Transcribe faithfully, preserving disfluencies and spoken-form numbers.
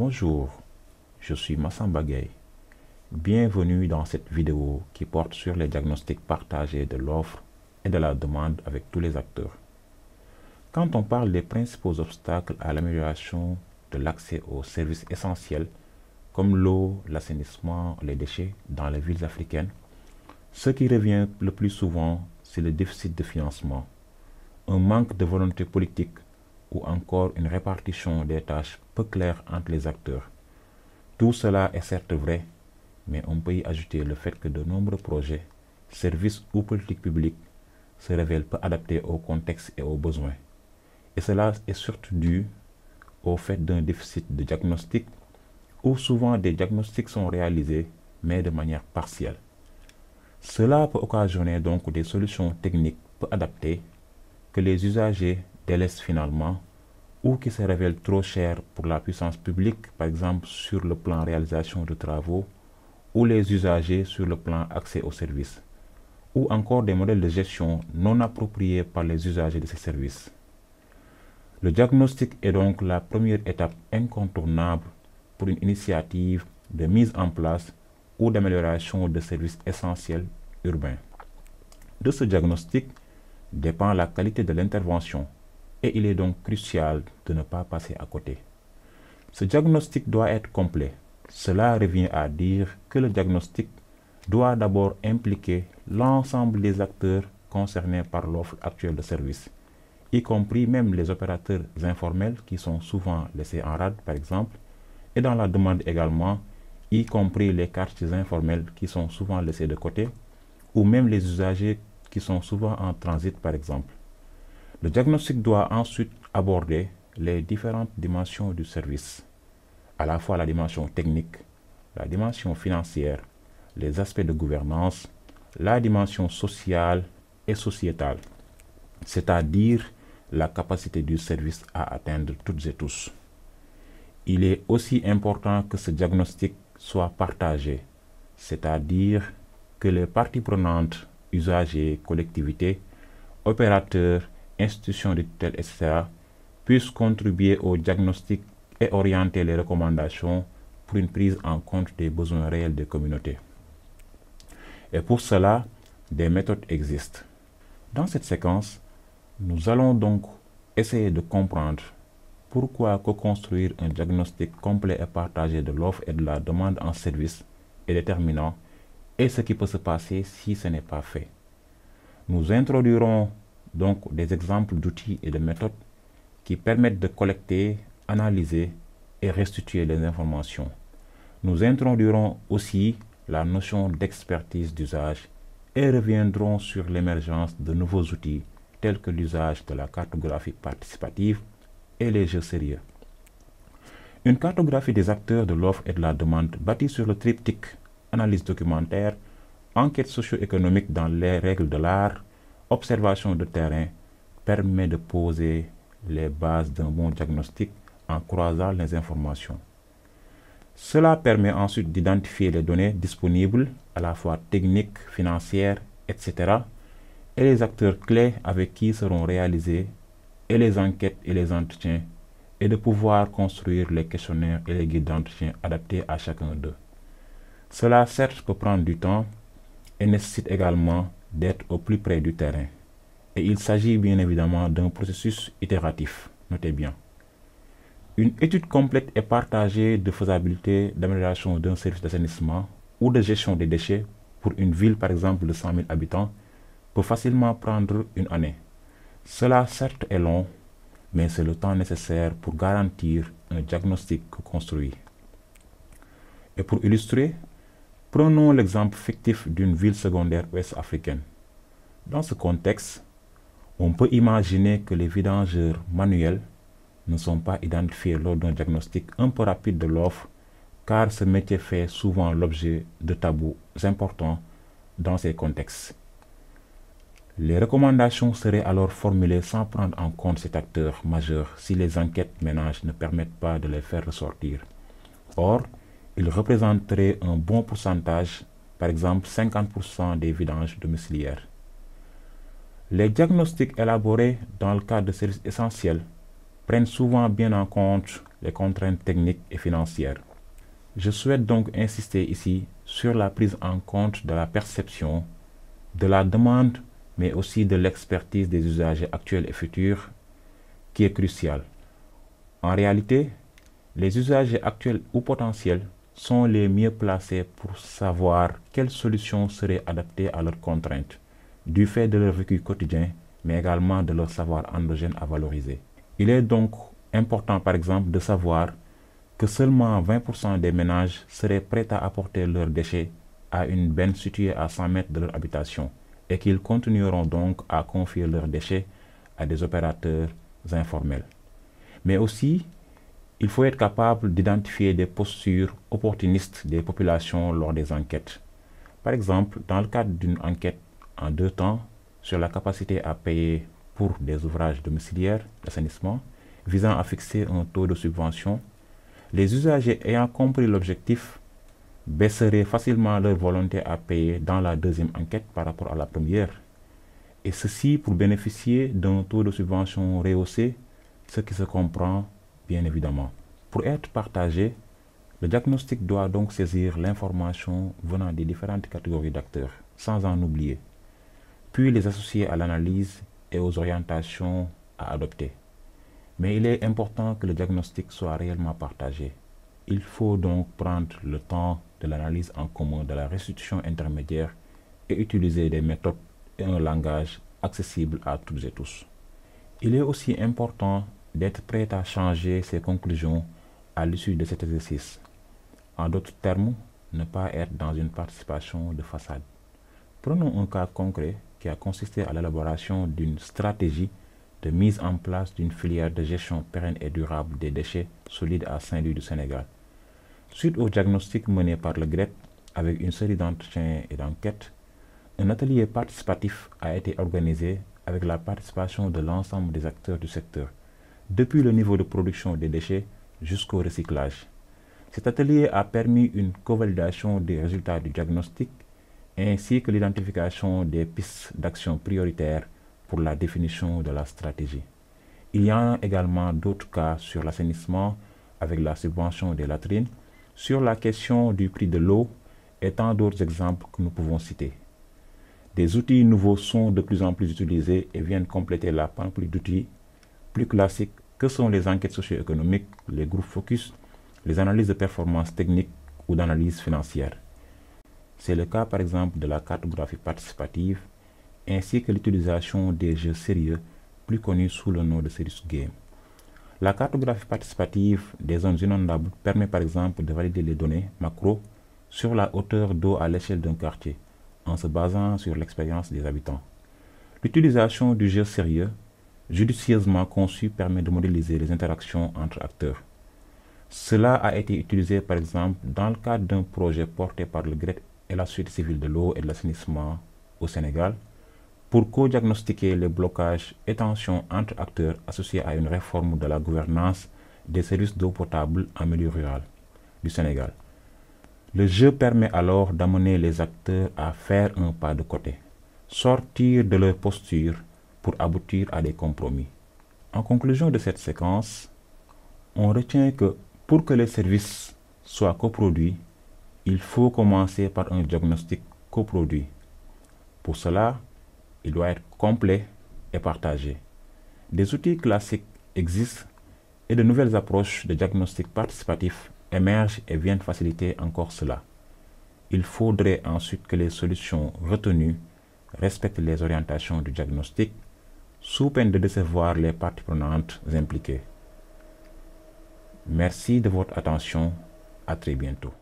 Bonjour, je suis Massamba Gueye. Bienvenue dans cette vidéo qui porte sur les diagnostics partagés de l'offre et de la demande avec tous les acteurs. Quand on parle des principaux obstacles à l'amélioration de l'accès aux services essentiels comme l'eau, l'assainissement, les déchets dans les villes africaines, ce qui revient le plus souvent, c'est le déficit de financement, un manque de volonté politique ou encore une répartition des tâches peu claire entre les acteurs. Tout cela est certes vrai, mais on peut y ajouter le fait que de nombreux projets, services ou politiques publiques se révèlent peu adaptés au contexte et aux besoins. Et cela est surtout dû au fait d'un déficit de diagnostic où souvent des diagnostics sont réalisés, mais de manière partielle. Cela peut occasionner donc des solutions techniques peu adaptées que les usagers délaissent finalement ou qui se révèlent trop chères pour la puissance publique, par exemple sur le plan réalisation de travaux, ou les usagers sur le plan accès aux services, ou encore des modèles de gestion non appropriés par les usagers de ces services. Le diagnostic est donc la première étape incontournable pour une initiative de mise en place ou d'amélioration de services essentiels urbains. De ce diagnostic dépend la qualité de l'intervention et il est donc crucial de ne pas passer à côté. Ce diagnostic doit être complet. Cela revient à dire que le diagnostic doit d'abord impliquer l'ensemble des acteurs concernés par l'offre actuelle de services, y compris même les opérateurs informels qui sont souvent laissés en rade par exemple, et dans la demande également, y compris les quartiers informels qui sont souvent laissés de côté, ou même les usagers qui sont souvent en transit par exemple. Le diagnostic doit ensuite aborder les différentes dimensions du service, à la fois la dimension technique, la dimension financière, les aspects de gouvernance, la dimension sociale et sociétale, c'est-à-dire la capacité du service à atteindre toutes et tous. Il est aussi important que ce diagnostic soit partagé, c'est-à-dire que les parties prenantes, usagers, collectivités, opérateurs, institutions de tutelle, et cetera, puissent contribuer au diagnostic et orienter les recommandations pour une prise en compte des besoins réels des communautés. Et pour cela, des méthodes existent. Dans cette séquence, nous allons donc essayer de comprendre pourquoi co-construire un diagnostic complet et partagé de l'offre et de la demande en service est déterminant et ce qui peut se passer si ce n'est pas fait. Nous introduirons donc des exemples d'outils et de méthodes qui permettent de collecter, analyser et restituer les informations. Nous introduirons aussi la notion d'expertise d'usage et reviendrons sur l'émergence de nouveaux outils tels que l'usage de la cartographie participative et les jeux sérieux. Une cartographie des acteurs de l'offre et de la demande bâtie sur le triptyque analyse documentaire, enquête socio-économique dans les règles de l'art, observation de terrain permet de poser les bases d'un bon diagnostic en croisant les informations. Cela permet ensuite d'identifier les données disponibles, à la fois techniques, financières, et cetera, et les acteurs clés avec qui seront réalisés, et les enquêtes et les entretiens, et de pouvoir construire les questionnaires et les guides d'entretien adaptés à chacun d'eux. Cela certes peut prendre du temps et nécessite également d'être au plus près du terrain. Et il s'agit bien évidemment d'un processus itératif, notez bien. Une étude complète et partagée de faisabilité d'amélioration d'un service d'assainissement ou de gestion des déchets pour une ville par exemple de cent mille habitants peut facilement prendre une année. Cela certes est long, mais c'est le temps nécessaire pour garantir un diagnostic construit. Et pour illustrer, prenons l'exemple fictif d'une ville secondaire ouest-africaine. Dans ce contexte, on peut imaginer que les vidangeurs manuels ne sont pas identifiés lors d'un diagnostic un peu rapide de l'offre, car ce métier fait souvent l'objet de tabous importants dans ces contextes. Les recommandations seraient alors formulées sans prendre en compte cet acteur majeur si les enquêtes ménages ne permettent pas de les faire ressortir. Or, il représenterait un bon pourcentage, par exemple cinquante pour cent des vidanges domiciliaires. Les diagnostics élaborés dans le cadre de services essentiels prennent souvent bien en compte les contraintes techniques et financières. Je souhaite donc insister ici sur la prise en compte de la perception, de la demande, mais aussi de l'expertise des usagers actuels et futurs, qui est cruciale. En réalité, les usagers actuels ou potentiels sont les mieux placés pour savoir quelles solutions seraient adaptées à leurs contraintes, du fait de leur vécu quotidien, mais également de leur savoir endogène à valoriser. Il est donc important, par exemple, de savoir que seulement vingt pour cent des ménages seraient prêts à apporter leurs déchets à une benne située à cent mètres de leur habitation et qu'ils continueront donc à confier leurs déchets à des opérateurs informels. Mais aussi, il faut être capable d'identifier des postures opportunistes des populations lors des enquêtes. Par exemple, dans le cadre d'une enquête en deux temps sur la capacité à payer pour des ouvrages domiciliaires d'assainissement visant à fixer un taux de subvention, les usagers ayant compris l'objectif baisseraient facilement leur volonté à payer dans la deuxième enquête par rapport à la première, et ceci pour bénéficier d'un taux de subvention rehaussé, ce qui se comprend bien évidemment. Pour être partagé, le diagnostic doit donc saisir l'information venant des différentes catégories d'acteurs, sans en oublier, puis les associer à l'analyse et aux orientations à adopter. Mais il est important que le diagnostic soit réellement partagé. Il faut donc prendre le temps de l'analyse en commun de la restitution intermédiaire et utiliser des méthodes et un langage accessible à toutes et tous. Il est aussi important d'être prêt à changer ses conclusions à l'issue de cet exercice. En d'autres termes, ne pas être dans une participation de façade. Prenons un cas concret qui a consisté à l'élaboration d'une stratégie de mise en place d'une filière de gestion pérenne et durable des déchets solides à Saint-Louis du Sénégal. Suite au diagnostic mené par le G R E T avec une série d'entretiens et d'enquêtes, un atelier participatif a été organisé avec la participation de l'ensemble des acteurs du secteur, depuis le niveau de production des déchets jusqu'au recyclage. Cet atelier a permis une co-validation des résultats du diagnostic ainsi que l'identification des pistes d'action prioritaires pour la définition de la stratégie. Il y en a également d'autres cas sur l'assainissement avec la subvention des latrines, sur la question du prix de l'eau et tant d'autres exemples que nous pouvons citer. Des outils nouveaux sont de plus en plus utilisés et viennent compléter la panoplie d'outils plus classiques que sont les enquêtes socio-économiques, les groupes focus, les analyses de performance technique ou d'analyse financière. C'est le cas par exemple de la cartographie participative ainsi que l'utilisation des jeux sérieux plus connus sous le nom de Serious Game. La cartographie participative des zones inondables permet par exemple de valider les données macro sur la hauteur d'eau à l'échelle d'un quartier en se basant sur l'expérience des habitants. L'utilisation du jeu sérieux judicieusement conçu permet de modéliser les interactions entre acteurs. Cela a été utilisé par exemple dans le cadre d'un projet porté par le G R E T et la Société civile de l'eau et de l'assainissement au Sénégal pour co-diagnostiquer les blocages et tensions entre acteurs associés à une réforme de la gouvernance des services d'eau potable en milieu rural du Sénégal. Le jeu permet alors d'amener les acteurs à faire un pas de côté, sortir de leur posture pour aboutir à des compromis. En conclusion de cette séquence, on retient que pour que les services soient coproduits, il faut commencer par un diagnostic coproduit. Pour cela, il doit être complet et partagé. Des outils classiques existent et de nouvelles approches de diagnostic participatif émergent et viennent faciliter encore cela. Il faudrait ensuite que les solutions retenues respectent les orientations du diagnostic sous peine de décevoir les parties prenantes impliquées. Merci de votre attention. À très bientôt.